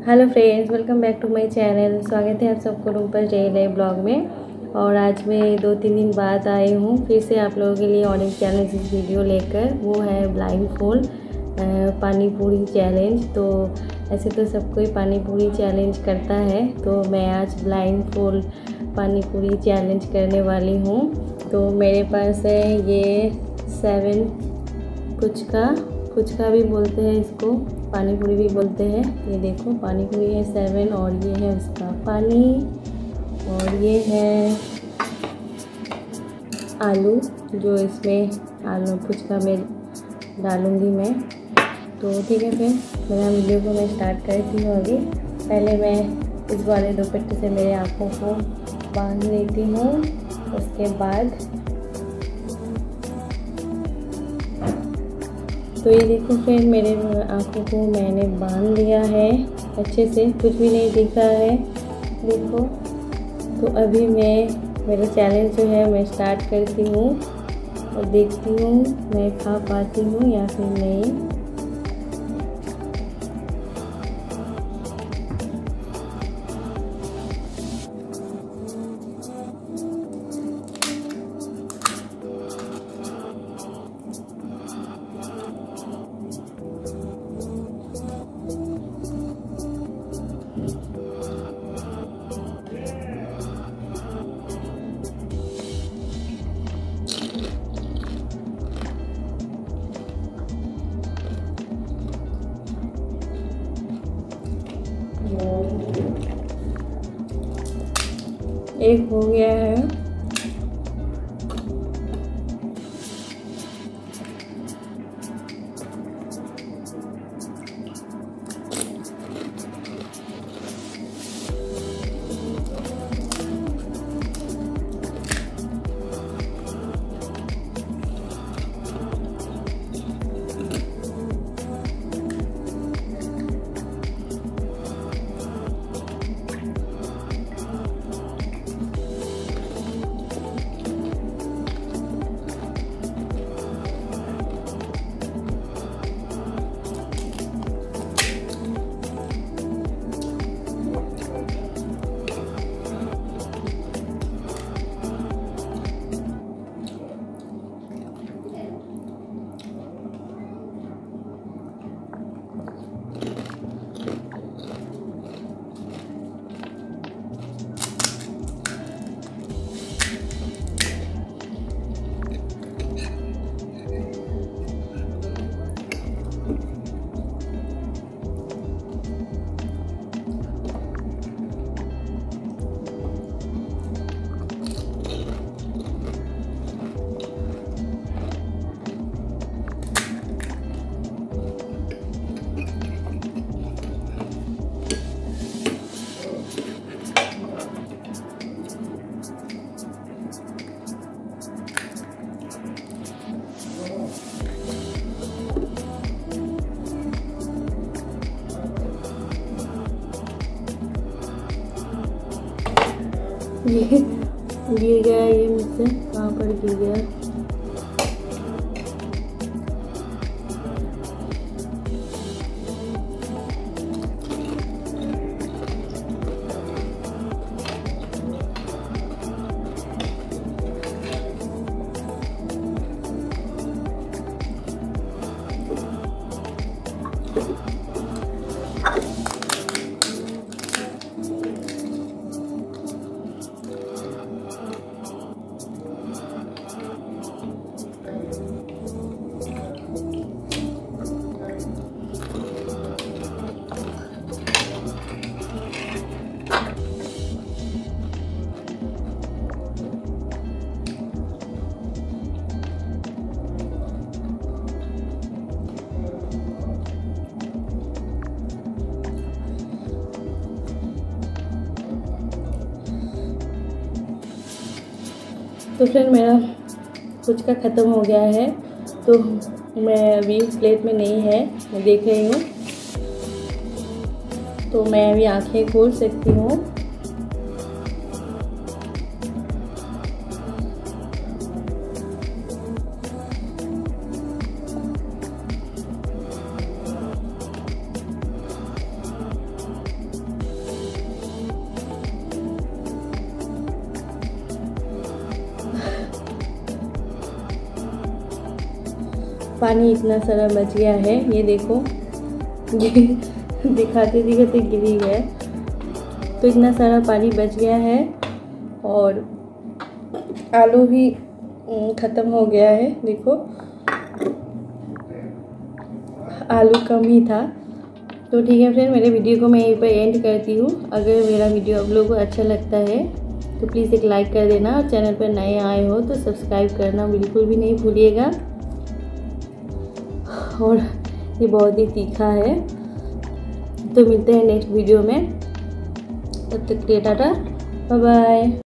Hello friends, welcome back to my channel. स्वागत है आप सबको रूपल डेली ब्लॉग में। और आज मैं 2-3 दिन बाद आई हूँ फिर से आप लोगों के लिए और एक चैलेंज वीडियो लेकर। वो है ब्लाइंड फोल्ड पानी पूरी चैलेंज। तो ऐसे तो सब कोई पानी पूरी चैलेंज करता है, तो मैं आज ब्लाइंड फोल्ड पानी पूरी चैलेंज करने वाली हूँ। तो मेरे पास है ये 7 कुछ का भी बोलते हैं, इसको पानी पूरी भी बोलते हैं। ये देखो पानी पूरी है 7, और ये है उसका पानी, और ये है आलू जो इसमें आलू फुचका में डालूँगी मैं। तो ठीक है, फिर मेरा वीडियो को मैं स्टार्ट करती हूँ। अभी पहले मैं इस वाले दुपट्टे से मेरे आँखों को बांध लेती हूँ। उसके बाद तो ये देखो फिर मेरे आँखों को मैंने बांध लिया है अच्छे से, कुछ भी नहीं दिख रहा है देखो। तो अभी मेरा चैलेंज जो है मैं स्टार्ट करती हूँ और देखती हूँ मैं खा पाती हूँ या फिर नहीं। एक हो गया है। ये गिर गया, ये मुझसे कहाँ पर गिर गया। तो फ्रेंड मेरा कुछ का ख़त्म हो गया है। तो मैं अभी प्लेट में नहीं है, मैं देख रही हूँ। तो मैं अभी आंखें खोल सकती हूँ। पानी इतना सारा बच गया है, ये देखो ये दिखाते दिखाते गिरी गए। तो इतना सारा पानी बच गया है और आलू भी ख़त्म हो गया है। देखो आलू कम ही था। तो ठीक है फ्रेंड, मेरे वीडियो को मैं यहीं पर एंड करती हूँ। अगर मेरा वीडियो आप लोगों को अच्छा लगता है तो प्लीज़ एक लाइक कर देना और चैनल पर नए आए हो तो सब्सक्राइब करना बिल्कुल भी नहीं भूलिएगा। और ये बहुत ही तीखा है। तो मिलते हैं नेक्स्ट वीडियो में, तब तक के लिए टाटा बाय बाय।